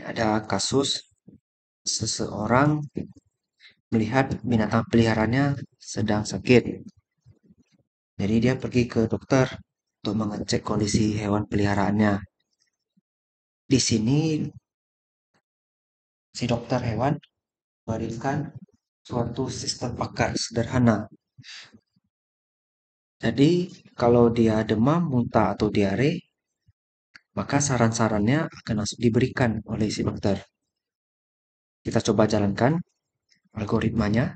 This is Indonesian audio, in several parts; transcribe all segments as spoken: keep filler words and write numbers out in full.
ada kasus seseorang melihat binatang peliharaannya sedang sakit. Jadi dia pergi ke dokter untuk mengecek kondisi hewan peliharaannya. Di sini si dokter hewan memberikan suatu sistem pakar sederhana. Jadi kalau dia demam, muntah atau diare, maka saran-sarannya akan langsung diberikan oleh si dokter. Kita coba jalankan algoritmanya.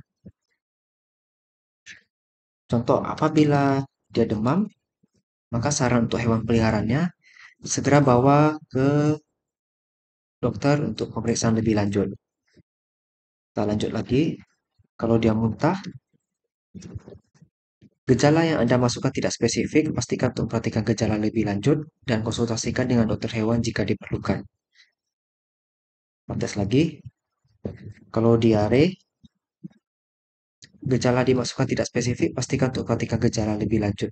Contoh, apabila dia demam, maka saran untuk hewan peliharaannya segera bawa ke dokter untuk pemeriksaan lebih lanjut. Kita lanjut lagi. Kalau dia muntah, gejala yang Anda masukkan tidak spesifik, pastikan untuk perhatikan gejala lebih lanjut dan konsultasikan dengan dokter hewan jika diperlukan. Tes lagi. Kalau diare, gejala dimasukkan tidak spesifik, pastikan untuk perhatikan gejala lebih lanjut.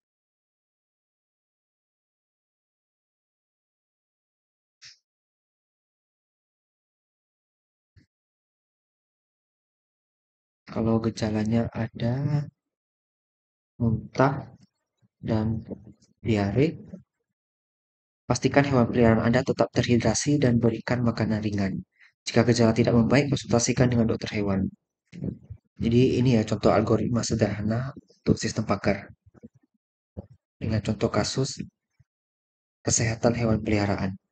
Kalau gejalanya ada muntah dan diare, pastikan hewan peliharaan Anda tetap terhidrasi dan berikan makanan ringan. Jika gejala tidak membaik, konsultasikan dengan dokter hewan. Jadi ini ya contoh algoritma sederhana untuk sistem pakar dengan contoh kasus kesehatan hewan peliharaan.